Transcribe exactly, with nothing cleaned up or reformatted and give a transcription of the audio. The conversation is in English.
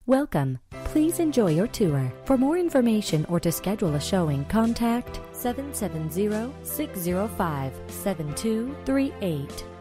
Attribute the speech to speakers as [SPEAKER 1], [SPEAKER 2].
[SPEAKER 1] Welcome. Please enjoy your tour. For more information or to schedule a showing, contact seven seven zero, six zero five, seven two three eight.